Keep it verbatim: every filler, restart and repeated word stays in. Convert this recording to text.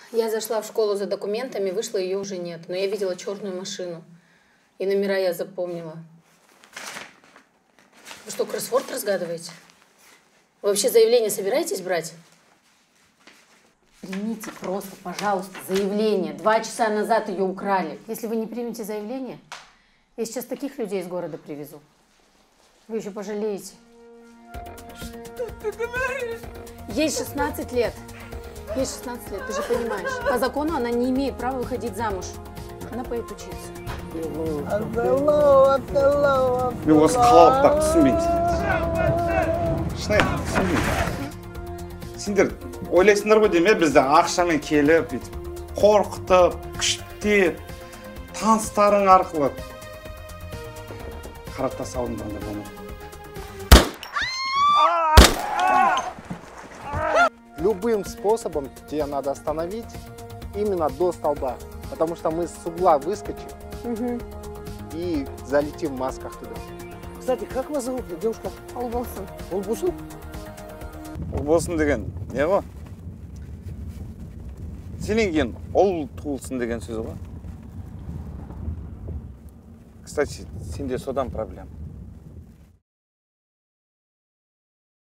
Я зашла в школу за документами, вышла, ее уже нет. Но я видела черную машину. И номера я запомнила. Вы что, кроссворд разгадываете? Вы вообще заявление собираетесь брать? Примите просто, пожалуйста, заявление. Два часа назад ее украли. Если вы не примете заявление, я сейчас таких людей из города привезу. Вы еще пожалеете. Что ты говоришь? Ей шестнадцать лет. Ей шестнадцать лет, ты же понимаешь. По закону она не имеет права выходить замуж. Она поедет учиться. Мен осы қалалықтарды түсінбеймін сендерді. Шынайы түсінбеймін. Сендер ойлайсыңдар ғой деймін, бізді ақшамен келіп, қорқытып, күштеп, таныстарың арқылы қарата салынғанда болмайды. Любым способом тебе надо остановить именно до столба, потому что мы с угла выскочим Угу. и залетим в масках туда. Кстати, как вас зовут, девушка? Олболсын. Олбусу? Олболсын деген не ғой? Сенен кейін ол туылсын деген сөз ғой. Кстати, сенде содан проблема.